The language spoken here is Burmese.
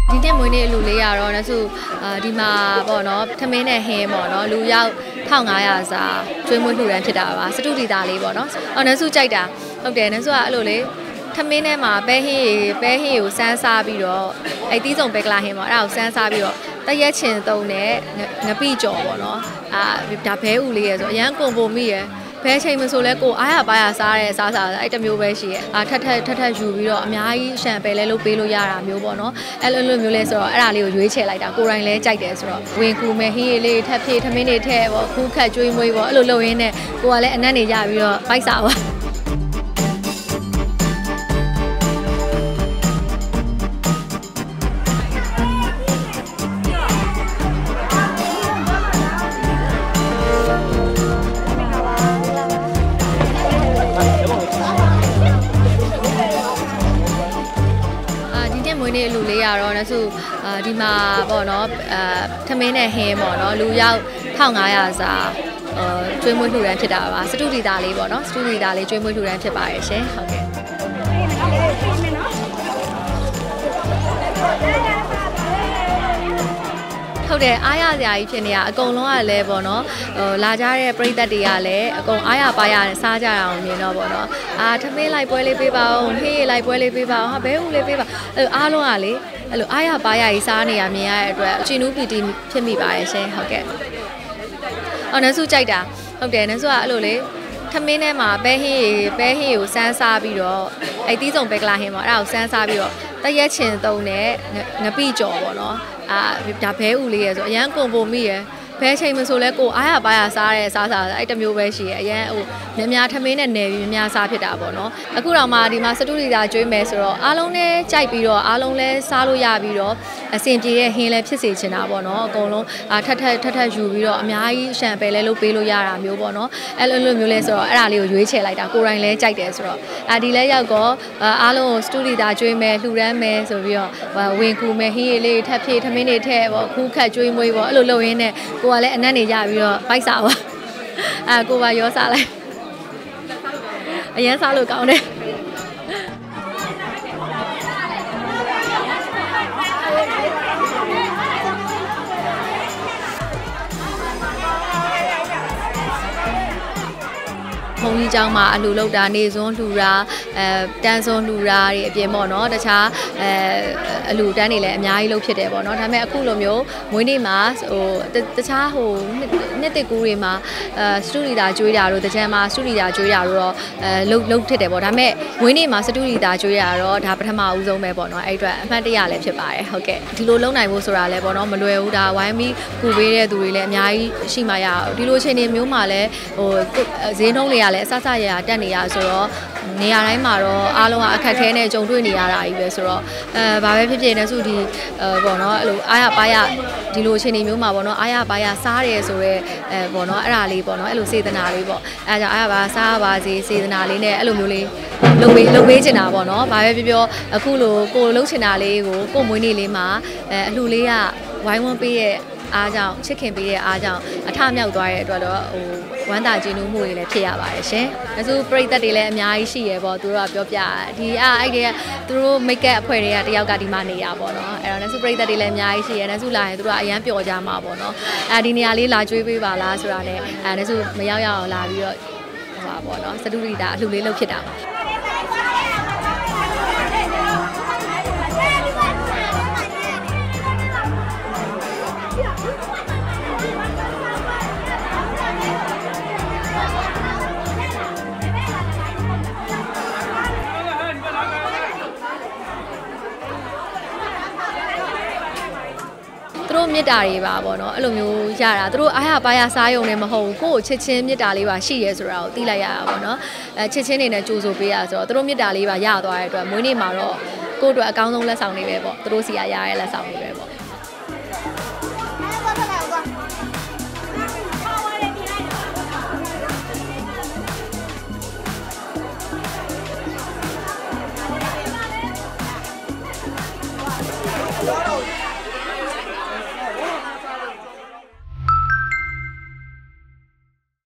ဒီနေ့မွေးနေ့လူလေးရတော့နစုဒီမှာပေါ့နော်ထမင်းနဲ့ဟင်းပေါ့နော်လူရောက်1500စာကျွေးမွေးလှူဒန်းဖြစ်တာပါစတုဒီသားလေးပေါ့နော်နစုကြိုက်တာဟုတ်တယ်နစုကအဲ့လိုလေထမင်းထဲမှာပဲဟင်းကိုစမ်းစားပြီးတော့အဲ့တီးစုံပဲကလာဟင်းပေါ့အဲ့ဒါကိုစမ်းစားပြီးတော့တရက်ချင်သုံးနဲ့ငပိကြော်ပေါ့နော်ဒါဘဲဥလေးရယ်ဆိုအရန်ကွန်ပုံမိရယ်ဘဲချိန်မဆိုလဲကိုအားရပါရစားတဲ့စားအဲ့တမျိုးပဲရှိရဲ့ထက်ယူပြီးတော့အများကြီးရှန်ပယ်လဲလုပ်ပေးလို့ရတာမျိုးပေါ့နော်အဲ့လိုမျိုးလဲဆိုတော့အဲ့ဒါလေးကိုရွေးချယ်လိုက်တာကိုရိုင်းလဲကြိုက်တယ်ဆိုတော့ဝင်ကူမဲ့ဟင်းရည်လေးထပ်ဖြည့်ထမင်းတွေထည့်ပေါ့ခူးခတ်ကျွေးမွေးပေါ့အဲ့လိုလုပ်ရင်းနဲ့ကိုကလည်းအနက်နေရပြီးတော့ပိုက်စားပါမွေးနေ့လူလေးရတော့နစုဒီမှာပေါ့နော်ထမင်းနဲ့ဟင်းပေါ့နော်လူရောက်1500စာကျွေးမွေးလှူဒန်းဖြစ်တာပါစတုဒီသားလေးပေါ့နော်စတုဒီသားလေးကျွေးမွေးလှူဒန်းဖြစ်ပါရဲ့ရှင်ဟုတ်ကဲ့ဟုတ်တယ်အားရစရာကြီးဖြစ်နေရအကုန်လုံးကလည်းပေါ့နော်လာကြတဲ့ပရိသတ်တွေကလည်းအကုန်အားရပါရနဲ့စားကြရအောင်မြင်တော့ပေါ့နော်ထမင်းလိုက်ပွဲလေးပေးပါဦးဟေးလိုက်ပွဲလေးပေးပါဦးဟာဘဲဦးလေးပေးပါအားလုံးကလေအဲ့လိုအားရပါရကြီးစားနေရမြင်ရတဲ့အတွက်အချီနူးပီတီဖြစ်မိပါရဲ့ရှင်ဟုတ်ကဲ့နစုကြိုက်တာဟုတ်တယ်နစုကအဲ့လိုလေထမင်းထဲမှာပဲဟင်းကိုစမ်းစားပြီးတော့အဲ့တီးစုံပဲကလာဟင်းပေါ့အဲ့ဒါကိုစမ်းစားပြီးတော့တရက်ချင်သုံးနဲ့ငပိကြော်ပေါ့နော်ဒါဘဲဥလေးရယ်ဆိုအရန်ကွန်ပုံမိရယ်ဘဲချိန်မဆိုလဲကိုအားရပါရစားတဲ့စားအဲ့တမျိုးပဲရှိရဲ့အရန်ဟိုများထမင်းနဲ့နယ်ပြီးများစားဖြစ်တာပေါ့နော်အခုတော့မှဒီမှာစတုဒီသားကျွေးမယ်ဆိုတော့အားလုံးလည်းကြိုက်ပြီးတော့အားလုံးလည်းစားလို့ရပြီးတော့အဆင်ပြေတဲ့ဟင်းလည်းဖြစ်စေချင်တာပေါ့နော်အကုန်လုံးထက်ယူပြီးတော့အများကြီးရှန်ပယ်လဲလုပ်ပေးလို့ရတာမျိုးပေါ့နော်အဲ့လိုမျိုးလဲဆိုတော့အဲ့ဒါလေးကိုရွေးချယ်လိုက်တာကိုရိုင်းလဲကြိုက်တယ်ဆိုတော့ဒီလဲရောက်တော့အားလုံးကိုစတုဒီသားကျွေးမယ်လှူဒန်းမယ်ဆိုပြီးတော့ဝင်ကူမယ်ဟင်းရည်လေးထပ်ဖြည့်ထမင်းတွေထည့်ပေါ့ခူးခတ်ကျွေးမွေးပေါ့အဲ့လိုလုပ်ရင်းနဲ့ကိုကလည်းအနက်နေရပြီးတော့ပိုက်စားပါကိုပါရောစားလိုက်အရင်စားလို့ကောင်းတယ်ဘုံကြီးเจ้าမှာအလှလောက်တာနေစွန်းလှူတာတန်းစွန်းလှူတာတွေအပြင်ပေါ့နော်တခြားအလှတန်းတွေလည်းအများကြီးလုပ်ဖြစ်တယ်ပေါ့နော်ဒါပေမဲ့အခုလိုမျိုးမွေးနေ့မှာဟိုတခြားဟိုနှစ်တစ်ကူးတွေမှာစတူဒီတာကျွေးတာတို့တကြံမှာစတူဒီတာကျွေးတာတို့တော့လုပ်ဖြစ်တယ်ပေါ့ဒါပေမဲ့မွေးနေ့မှာစတူဒီတာကျွေးတာတော့ဒါပထမဦးဆုံးပဲပေါ့နော်အဲ့အတွက်အမှတ်တရလည်းဖြစ်ပါတယ်ဟုတ်ကဲ့ဒီလိုလုပ်နိုင်ဖို့ဆိုတာလည်းပေါ့နော်မလွယ်ဘူးဒါဝိုင်းပြီးကူပေးတဲ့သူတွေလည်းအများကြီးရှိမှရအောင်ဒီလိုအချိန်တွေမျိုးမှာလည်းဟိုဈေးနှုန်းတွေကလည်းအဆဆရတက်နေရဆိုတော့နေရာတိုင်းမှာတော့အားလုံးကအခက်ခဲနဲ့ကြုံတွေ့နေရတာကြီးပဲဆိုတော့ဘာပဲဖြစ်ဖြစ်နေစုဒီပေါ့နော်အဲ့လိုအားရပါရဒီလိုအချိန်မျိုးမှာပေါ့နော်အားရပါရစားတယ်ဆိုတော့ပေါ့နော်အဲ့ဒါလေးပေါ့နော်အဲ့လိုစေတနာလေးပေါ့အဲဒါကြောင့်အားရပါစားပါစေစေတနာလေးနဲ့အဲ့လိုမျိုးလေးလုပ်ပေးချင်တာပေါ့နော်ဘာပဲပြောအခုလိုကိုလုပ်ချင်တာလေးကိုမွေးနေ့လေးမှာအလှလေးကဝိုင်းဝန်းပေးရဲ့အားကြောင့်ချစ်ခင်ပေးတဲ့အားကြောင့်အထမြောက်သွားတဲ့အတွက်တော့ဟိုဝမ်းသာကြည်နူးမှုတွေလည်းဖြစ်ရပါတယ်ရှင်။ဒါဆိုပရိသတ်တွေလည်းအများကြီးရှိရပေါ့သူတို့ကပြောပြဒီအဲ့ဒီကသူတို့ make up အဖွဲ့တွေကတယောက်ကဒီမှာနေရပေါ့နော်။အဲ့တော့ဒါဆိုပရိသတ်တွေလည်းအများကြီးရှိရ။ဒါဆိုလာရင်သူတို့ကအရန်ပျော်ကြမှာပေါ့နော်။ဒီနေရာလေးလာကျွေးပေးပါလားဆိုတာနဲ့ဒါဆိုမရောက်ရအောင်လာပြီးတော့ဟိုပါပေါ့နော်။စတူဒီတာအလှလေးလုပ်ဖြစ်တာပါ။သူတို့မြစ်တာတွေပါပေါ့နော်အဲ့လိုမျိုးရတာသူတို့အားရပါရစားရုံနဲ့မဟုတ်ဘူးကိုယ့်ကိုချစ်ချင်းမြစ်တာလေးပါရှိရဲဆိုတာကိုသိလိုက်ရတာပေါ့နော်ချစ်ချင်းနေနဲ့ကြိုးဆိုပေးရဆိုတော့သူတို့မြစ်တာလေးပါရသွားတဲ့အတွက်မွေးနေ့မှာတော့ကိုယ့်အတွက်အကောင်းဆုံးလက်ဆောင်တွေပဲပေါ့သူတို့စီကရတဲ့လက်ဆောင်တွေပဲ